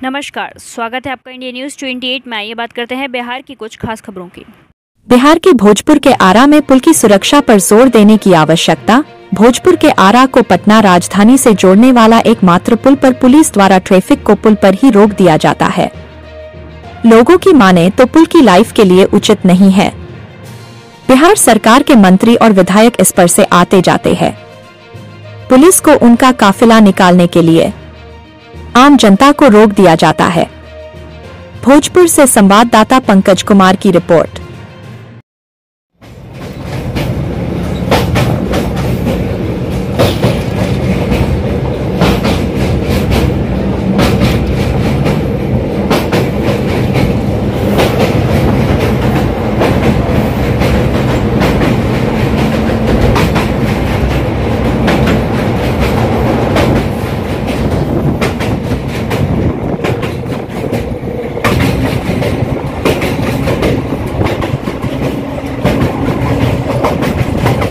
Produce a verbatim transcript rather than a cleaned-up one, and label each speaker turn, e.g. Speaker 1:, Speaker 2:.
Speaker 1: नमस्कार, स्वागत है आपका इंडिया न्यूज अट्ठाईस में। आइए बात करते हैं बिहार की कुछ खास खबरों की।
Speaker 2: बिहार के भोजपुर के आरा में पुल की सुरक्षा पर जोर देने की आवश्यकता। भोजपुर के आरा को पटना राजधानी से जोड़ने वाला एकमात्र पुल पर पुलिस द्वारा ट्रैफिक को पुल पर ही रोक दिया जाता है। लोगों की माने तो पुल की लाइफ के लिए उचित नहीं है। बिहार सरकार के मंत्री और विधायक इस पर से आते जाते हैं। पुलिस को उनका काफिला निकालने के लिए आम जनता को रोक दिया जाता है। भोजपुर से संवाददाता पंकज कुमार की रिपोर्ट।